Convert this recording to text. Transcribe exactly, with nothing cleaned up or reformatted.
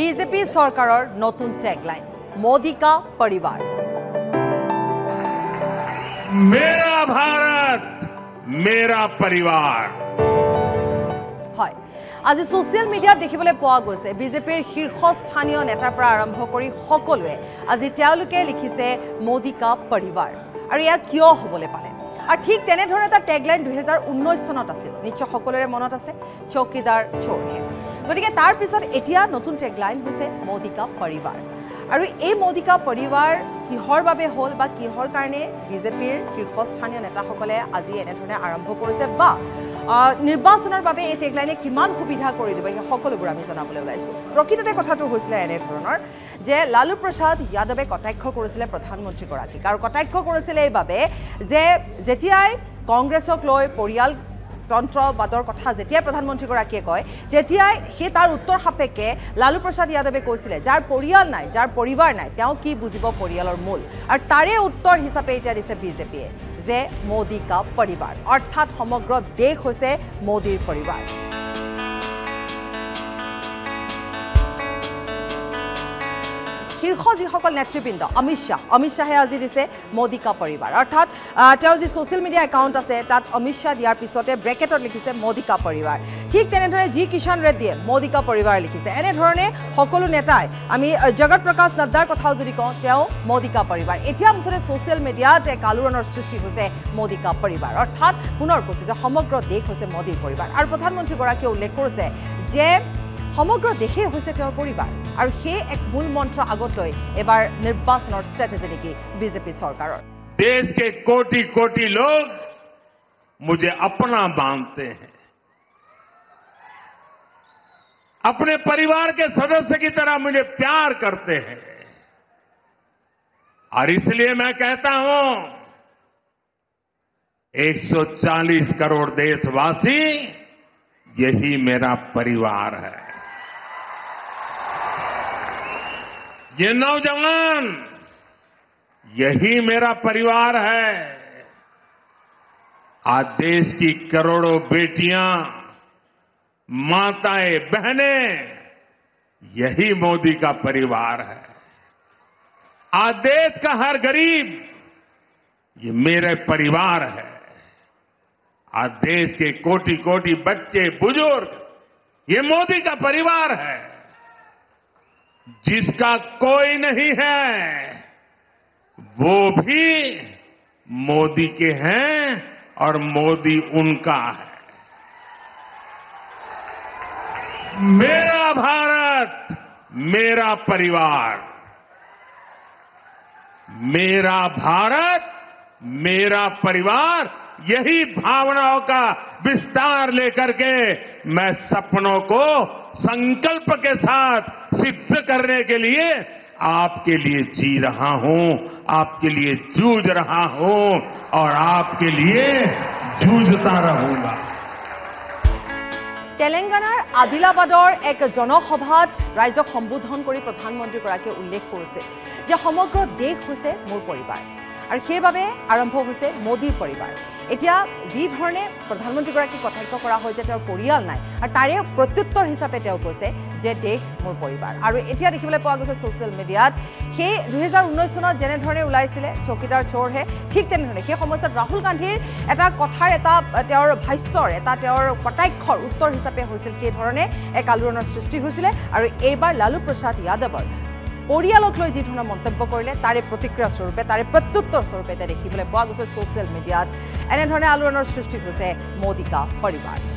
BJP চৰকাৰৰ নতুন tagline Modi का परिवार। मेरा भारत मेरा परिवार। হয় আজি সোশ্যাল মিডিয়াত দেখিবলৈ পোৱা গৈছে বিজেপিৰ শীৰ্ষস্থানীয় নেতাৰ পৰা আৰম্ভ কৰি সকলোৱে আজি তেওঁলোকে লিখিছে মোদী কা পৰিবাৰ আৰু ইয়া কিয় হ'বলৈ পালে আৰু ঠিক তেনে ধৰণে এটা টেগলাইন দুই হাজাৰ ঊনৈশ চনত আছিল নিশ্চয় সকলোৰে মনত আছে চৌকিদাৰ চোৰহে গতিকে তাৰ পিছত এতিয়া নতুন টেগলাইন হৈছে মোদী কা পৰিবাৰ আৰু এই মোদী কা পৰিবাৰ কিহৰ বাবে হ'ল বা কিহৰ কাৰণে বিজেপিৰ শীৰ্ষস্থানীয় নেতাসকলে আজি এনেধৰণে আৰম্ভ কৰিছে বা নিৰ্বাচনৰ বাবে এই টেগলাইনে কিমান সুবিধা কৰি দিব এই সকলোবোৰ আমি জনাবলৈ ওলাইছোঁ প্ৰকৃততে কথাটো হৈছিলে এনে ধৰণৰ যে লালু প্ৰসাদ যাদৱে কটাক্ষ কৰিছিলে প্ৰধানমন্ত্ৰীগৰাকীক আৰু কটাক্ষ কৰিছিলে এইবাবে যে যেতিয়াই কংগ্ৰেছক লৈ পৰিয়াল তন্ত্ৰবাদৰ কথা যেতিয়াই প্ৰধানমন্ত্ৰীগৰাকীয়ে কয় তেতিয়াই সেই তাৰ উত্তৰ সাপেক্ষে লালু প্ৰসাদ যাদৱে কৈছিলে যাৰ পৰিয়াল নাই যাৰ পৰিবাৰ নাই তেওঁ কি বুজিব পৰিয়ালৰ মূল আৰু তাৰে উত্তৰ হিচাপে এতিয়া দিছে বিজেপিয়ে যে মোদী কা পৰিবাৰ অৰ্থাৎ সমগ্ৰ দেশ হৈছে মোদীৰ পৰিবাৰ শীৰ্ষ যিসকল নেতৃবৃন্দ অমিত শ্বাহ অমিত শ্বাহে আজি দিছে মোদী কা পৰিবাৰ অৰ্থাৎ তেওঁ যি ছ'চিয়েল মিডিয়া একাউণ্ট আছে তাত অমিত শ্বাহ দিয়াৰ পিছতে ব্ৰেকেটত লিখিছে মোদী কা পৰিবাৰ ঠিক তেনেধৰণে জি কিষাণ ৰেড্ডীয়ে মোদী কা পৰিবাৰ লিখিছে এনেধৰণে সকলো নেতাই আমি জগত প্ৰকাশ নাড্ডাৰ কথাও যদি কওঁ তেওঁ মোদী কা পৰিবাৰ এতিয়া মুঠতে ছ'চিয়েল মিডিয়াত এক আলোড়নৰ সৃষ্টি হৈছে মোদী কা পৰিবাৰ অৰ্থাৎ পুনৰ কৈছোঁ যে সমগ্ৰ দেশ হৈছে মোদীৰ পৰিবাৰ আৰু প্ৰধানমন্ত্ৰীগৰাকীয়ে উল্লেখ কৰিছে যে সমগ্ৰ দেশে হৈছে তেওঁৰ পৰিবাৰ আৰু সেই এক মূল মন্ত্ৰ আগত লৈ এবাৰ নিৰ্বাচনৰ ষ্ট্ৰেটেজি নেকি বিজেপি চৰকাৰৰ देश के कोटि कोटि लोग मुझे अपना मानते हैं अपने परिवार के सदस्य की तरह मुझे प्यार करते हैं और इसलिए मैं कहता हूं एक सौ चालीस करोड़ देशवासी यही मेरा परिवार है ये नौजवान यही मेरा परिवार है आज देश की करोड़ों बेटियां माताएं बहनें यही मोदी का परिवार है आज देश का हर गरीब ये मेरे परिवार है आज देश के कोटि कोटि बच्चे बुजुर्ग ये मोदी का परिवार है जिसका कोई नहीं है वो भी मोदी के हैं और मोदी उनका है मेरा भारत मेरा परिवार मेरा भारत मेरा परिवार यही भावनाओं का विस्तार लेकर के मैं सपनों को संकल्प के साथ सिद्ध करने के लिए आपके लिए जी रहा हूं आपके लिए जूझ रहा हूं और आपके लिए जूझता रहूंगा তেলেংগানাৰ আদিলাবাদৰ এক জনসভাত ৰাইজক সম্বোধন কৰি প্ৰধানমন্ত্ৰীগৰাকীয়ে উল্লেখ কৰিছে যে সমগ্ৰ দেশ হৈছে মোৰ পৰিবাৰ আৰু সেইবাবে আৰম্ভ হৈছে মোদীৰ পৰিবাৰ এতিয়া যি ধৰণে প্ৰধানমন্ত্ৰীগৰাকীক কটাক্ষ কৰা হয় যে তেওঁৰ পৰিয়াল নাই আৰু তাৰে প্ৰত্যুত্তৰ হিচাপে তেওঁ কৈছে যে দেশ মোৰ পৰিবাৰ আৰু এতিয়া দেখিবলৈ পোৱা গৈছে ছ'চিয়েল মিডিয়াত সেই দুই হাজাৰ ঊনৈছ চনত যেনেধৰণে ওলাইছিলে চৌকিদাৰ চোৰহে ঠিক তেনেধৰণে সেই সময়ছোৱাত ৰাহুল গান্ধীৰ এটা কথাৰ এটা তেওঁৰ ভাষ্যৰ এটা তেওঁৰ কটাক্ষৰ উত্তৰ হিচাপে হৈছিল সেইধৰণে এক আলোড়নৰ সৃষ্টি হৈছিলে আৰু এইবাৰ লালু প্ৰসাদ যাদৱৰ পৰিয়ালক লৈ যি ধৰণৰ মন্তব্য কৰিলে তাৰে প্ৰতিক্ৰিয়া স্বৰূপে তাৰে প্ৰত্যুত্তৰ স্বৰূপে দেখিবলৈ পোৱা গৈছে ছ'চিয়েল মিডিয়াত এনেধৰণে আলোড়নৰ সৃষ্টি হৈছে মোদী কা পৰিবাৰ।